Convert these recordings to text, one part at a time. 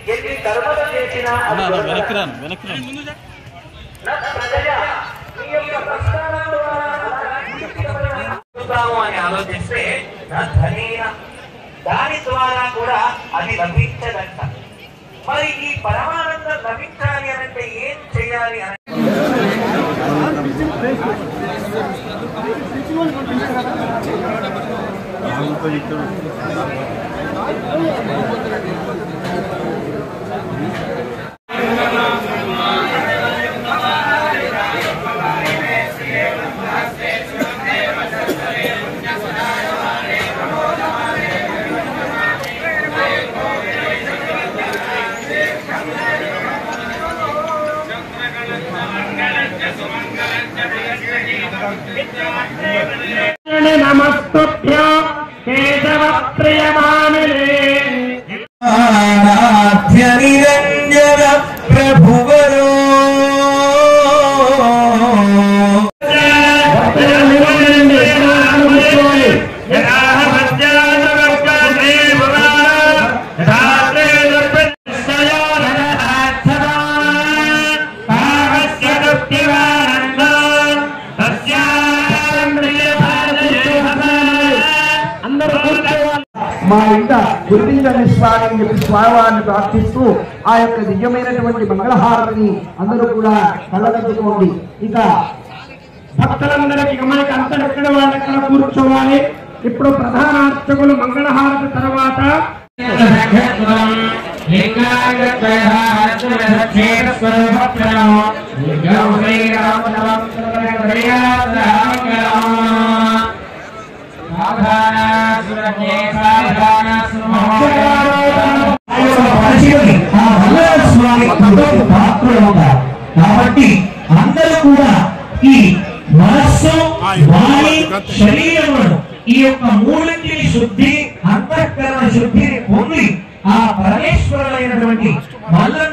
ఎన్ని కర్మలు చేసినా అని ఆలోచిస్తే దాని ద్వారా కూడా అది లభించదంట. మరి ఈ పరమానందం లభించాలి అంటే ఏం చేయాలి అని नमस्तुभ्यो केशव प्रियमानले आराध्य निरंजन प्रभुवरो మా ఇంట గుర్తించని స్వామిని చెప్పి స్వామివారిని ప్రార్థిస్తూ ఆ యొక్క దివ్యమైనటువంటి మంగళహారతిని అందరూ కూడా కళ్ళగద్దుకోండి. ఇక భక్తులందరికీ గమనిక అంతడెక్కడ వాళ్ళెక్కడ కూర్చోవాలి. ఇప్పుడు ప్రధాన అర్చకులు మంగళహారతి తర్వాత కాబట్టి అందరూ కూడా ఈ మనస్సు వాణి శరీరములను ఈ యొక్క మూడింటిని శుద్ధి అంతఃకరణ శుద్ధిని పొంది ఆ పరమేశ్వరులైనటువంటి మల్లన్న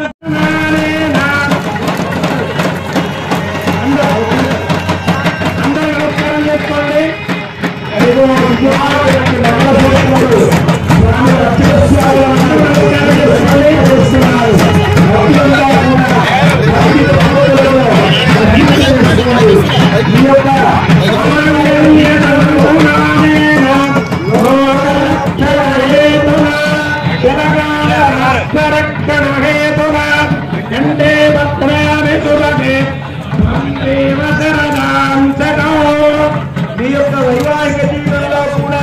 మీ యొక్క వైవాహిక జీవితంలో కూడా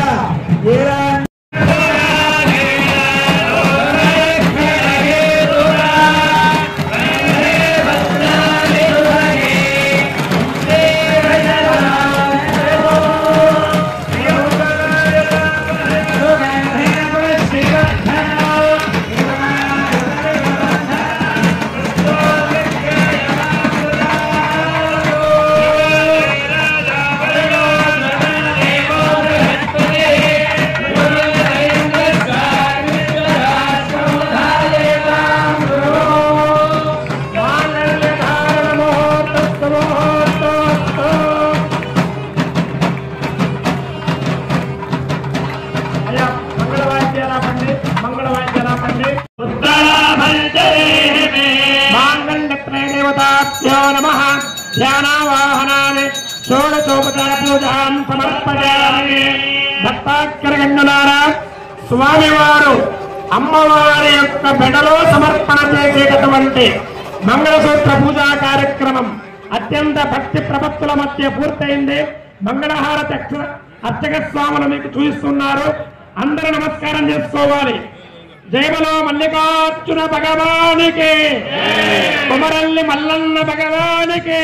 ధ్యానవాహనాన్ని షోడశోపచార పూజాన్ సమర్పయామి. భక్తాగ్రగణ్యులారా, స్వామివారు అమ్మవారి యొక్క మెడలో సమర్పణ చేసేటటువంటి మంగళసూత్ర పూజా కార్యక్రమం అత్యంత భక్తి ప్రపత్తుల మధ్య పూర్తయింది. మంగళహారతి అర్చక స్వాములు మీకు చూపిస్తున్నారు. అందరూ నమస్కారం చేసుకోవాలి. జయబలో మల్లికార్జున భగవానికి, కుమరల్లి మల్లన్న భగవానికి,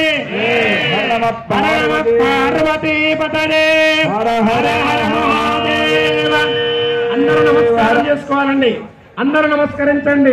పార్వతీ పతనే అందరూ నమస్కారం చేసుకోవాలండి. అందరూ నమస్కరించండి.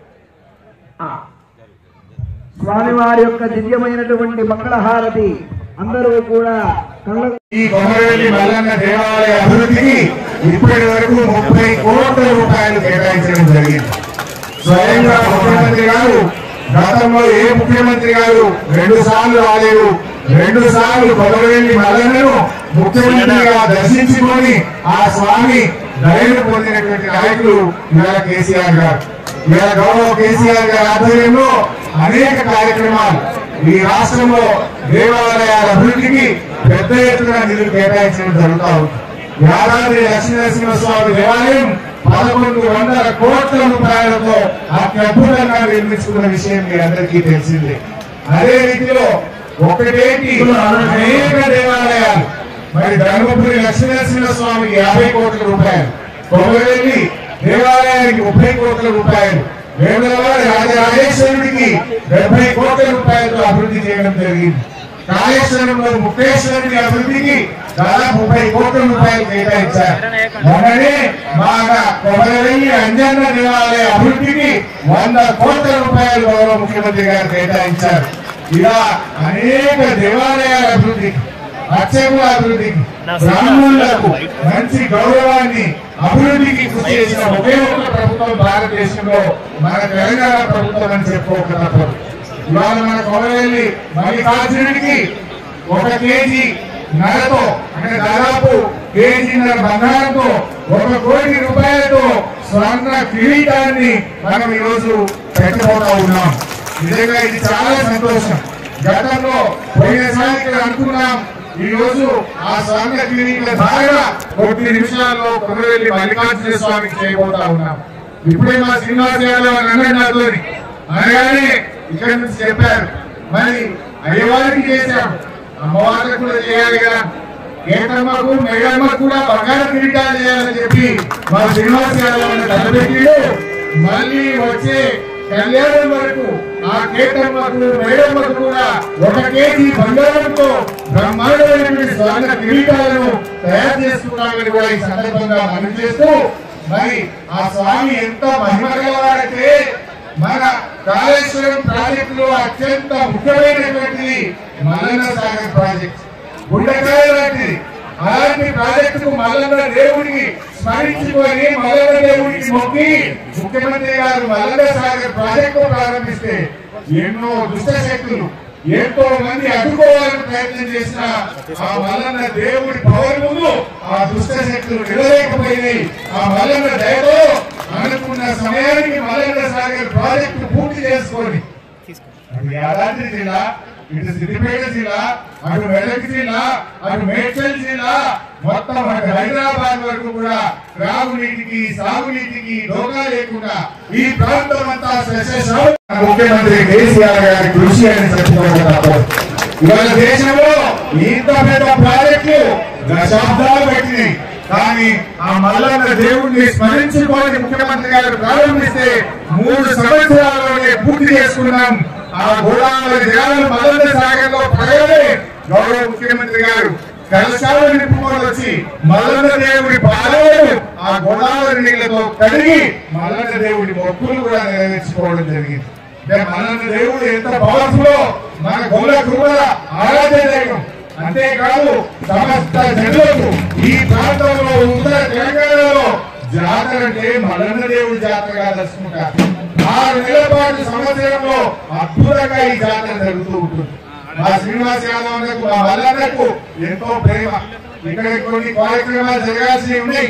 స్వామివారి యొక్క దివ్యమైనటువంటి మంగళహారతి అందరూ కూడా ఈ కొమరవెల్లి మల్లన్న దేవాలయ అభివృద్ధికి ఇప్పటి వరకు 30 కోట్ల రూపాయలు కేటాయించడం జరిగింది. స్వయంగా ముఖ్యమంత్రి గారు గతంలో ఏ ముఖ్యమంత్రి గారు 2 సార్లు రాలేదు. 2 సార్లు కొమరవెల్లి మల్లన్నను ముఖ్యమంత్రిగా దర్శించుకొని ఆ స్వామి దయను పొందినటువంటి నాయకులు ఇవాళ కేసీఆర్ గారు. ఇలా గౌరవ కేసీఆర్ గారి ఆధ్వర్యంలో అనేక కార్యక్రమాలు ఈ రాష్ట్రంలో దేవాలయాల అభివృద్ధికి పెద్ద ఎత్తున నిధులు కేటాయించడం జరుగుతూ ఉంది. యాదాద్రి లక్ష్మీనరసింహస్వామి దేవాలయం 1100 కోట్ల రూపాయలతో అత్యద్భుతంగా నిర్మించుకున్న విషయం మీ అందరికీ తెలిసిందే. అదే రీతిలో ఒకటేంటి అనేక దేవాలయాలు, మరి ధర్మపురి లక్ష్మీనరసింహస్వామికి 50 కోట్ల రూపాయలు, కొమరవెల్లి దేవాలయానికి 30 కోట్ల రూపాయలు, వేములవారి రాజరాజేశ్వరుడికి 70 కోట్ల రూపాయలతో అభివృద్ధి చేయడం జరిగింది. కాళేశ్వరంలో ముక్తేశ్వరుడి అభివృద్ధికి దాదాపు 30 కోట్ల రూపాయలు కేటాయించారు. మొన్ననే బాగా కొమరవెల్లి అంజన్న దేవాలయ అభివృద్ధికి 100 కోట్ల రూపాయలు గౌరవ ముఖ్యమంత్రి గారు కేటాయించారు. ఇలా అనేక దేవాలయాల అభివృద్ధికి, అర్చకుల అభివృద్ధికి, బ్రాహ్మణులకు మంచి గౌరవాన్ని అభివృద్ధికి కృషి చేసిన ఒకే ఒక్క ప్రభుత్వం భారతదేశంలో మన తెలంగాణ ప్రభుత్వం అని చెప్పుకోక తప్పదు. ఇవాళ మన కొమరవెల్లి మల్లికార్జునుడికి 1 కేజీ నరతో, అంటే దాదాపు కేజీన్నర బంగారంతో 1 కోటి రూపాయలతో స్వర్ణ కిరీటాన్ని మనం ఈరోజు పెట్టబోతా ఉన్నాం. నిజంగా ఇది చాలా సంతోషం. గతంలో పోయినసారి ఇక్కడ అనుకున్నాం, ఈ రోజు ఆ స్వర్ణ కిరీట ధారణ కొద్ది నిమిషాల్లో కొమరవెల్లి మల్లికార్జున స్వామికి చేయబోతా ఉన్నాం. ఇప్పుడే మా శ్రీనివాస్ యాదవ్ అన్నాడు, అనగానే ఇక్కడి నుంచి చెప్పారు, మరి అయ్యవారికి చేశాం, అమ్మవారికి కూడా చేయాలి కదా, కేతమ్మకు మేడమ్మకు కూడా బంగారు కిరీటాలు చేయాలని చెప్పి మా శ్రీనివాస్ యాదవ్ తలపెట్టిడు. మళ్ళీ వచ్చే కళ్యాణం వరకు ఆ కేతమ్మకు మేడమ్మకు కూడా 1 కేజీ బంగారంతో బ్రహ్మాండమైనటువంటి స్వర్ణ కిరీటాలను తయారు చేసుకున్నామని కూడా ఈ సందర్భంగా మనం చేస్తూ, మరి ఆ స్వామి ఎంత మహిమగలవాడంటే మన కాళేశ్వరం ప్రాజెక్టులో అత్యంత ముఖ్యమైనటువంటిది మల్లన్న సాగర్ ప్రాజెక్ట్, గుండెకాయ లాంటిది. అలాంటి ప్రాజెక్టుకు మల్లన్న దేవుడికి స్మరించుకొని మల్లన్న దేవుడికి మొక్కి ముఖ్యమంత్రి గారు మల్లన్న సాగర్ ప్రాజెక్టు ప్రారంభిస్తే ఎన్నో దుష్ట శక్తులు ఎంతో మంది అడ్డుకోవాలని ప్రయత్నం చేసిన ఆ మల్లన్న దేవుడి పవర్ ముందు ఆ దుష్ట శక్తులు నిలలేకపోయినాయి. ఆ మల్లన్న దయతో అనుకున్న సమయానికి మల్లన్న సాగర్ ప్రాజెక్టు పూర్తి చేసుకొని అటు యాదాద్రి జిల్లా, ఇటు సిద్దిపేట జిల్లా, అటు మెదక్ జిల్లా, అటు మేడ్చల్ జిల్లా, మొత్తం అటు హైదరాబాద్ వరకు కూడా త్రాగునీటికి, సాగునీటికి డోకా లేకుండా ఈ ప్రాంతం అంతా ముఖ్యమంత్రి కేసీఆర్ గారి కృషి అని చెప్పుకోవడం. ఇవాళ దేశంలో ఇంత పెద్ద ప్రాజెక్టులు దశాబ్దాలు పెట్టినాయి, కానీ ఆ మల్లన్న దేవుడిని స్మరించుకోని ముఖ్యమంత్రి గారు ప్రారంభిస్తే 3 సంవత్సరాల్లోనే పూర్తి చేసుకున్నాం. ఆ గోదావరి జలాలు మల్లన్న సాగర్ లో పడగానే గౌరవ ముఖ్యమంత్రి గారు కలశాలు నింపుకొని వచ్చి మల్లన్న దేవుడి పాదాలను ఆ గోదావరి నీళ్లతో కడిగి మల్లన్న దేవుడి మొక్కులు కూడా నెరవేర్చుకోవడం జరిగింది. మల్లన్న దేవుడు ఎంత పవర్ఫుల్, మన గొల్ల కురుమల ఆరాధ్య దైవం. అంతేకాదు సమస్త జనులకు ఈ ప్రాంతంలో ఉత్తర తెలంగాణలో జాతర అంటే మల్లన్న దేవుడి జాతరగా దర్శించుకుంటారు. 6 నెలల పాటు సంవత్సరంలో అద్భుతంగా ఈ జాతర జరుగుతూ ఉంటుంది. మా శ్రీనివాస్ యాదవ్ అన్నకు, మా మల్లన్నకు ఎంతో ప్రేమ. ఇక్కడ కొన్ని కార్యక్రమాలు జరగాల్సి ఉన్నాయి.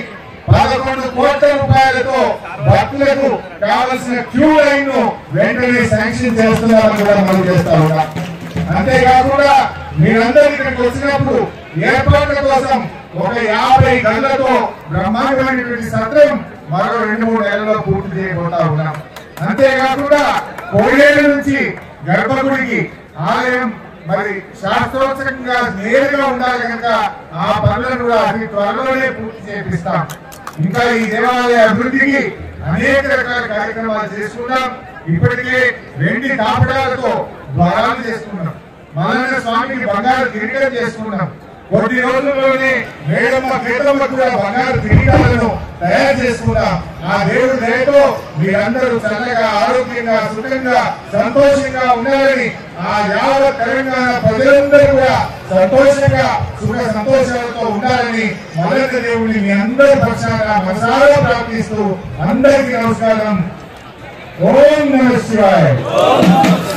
11 కోట్ల రూపాయలతో భక్తులకు కావలసిన క్యూ లైన్ ను వెంటనే శాంక్షన్ చేస్తున్నామని కూడా మనం చేస్తా ఉన్నాం. అంతేకాకుండా మీరందరూ ఇక్కడికి వచ్చినప్పుడు ఏర్పాట్ల కోసం ఒక 50 గంటలతో బ్రహ్మాండమైనటువంటి సత్రం మరో 2-3 నెలల్లో పూర్తి చేయబోతా ఉన్నాం. అంతేకాకుండా కోడేళ్ల నుంచి గర్భగుడికి ఆలయం మరి శాస్త్రోత్సవంగా నేరుగా ఉండాలి కనుక ఆ పనులను కూడా అతి త్వరలోనే పూర్తి చేపిస్తాం. ఇంకా ఈ దేవాలయ అభివృద్ధికి అనేక రకాల కార్యక్రమాలు చేసుకున్నాం. ఇప్పటికే వెండి తాపడాలతో ద్వారాలు చేసుకున్నాం. మల్లన్న స్వామికి బంగారు కిరీటం చేసుకున్నాం. కొద్ది రోజుల్లోనే మేడమ్మ కేతమ్మ కూడా బంగారు కిరీటాలను తయారు చేసుకున్నాం. ఆ దేవుడి దయతో మీరందరూ చల్లగా, ఆరోగ్యంగా, సుఖంగా, సంతోషంగా ఉండాలని ఆ యావత్ తెలంగాణ ప్రజలందరూ కూడా సంతోషంగా, సుఖ సంతోషాలతో ఉండాలని మల్లన్న దేవుడిని మీ అందరి పక్షాన మనసారా ప్రార్థిస్తూ అందరికీ నమస్కారం. ఓం నమః శివాయ.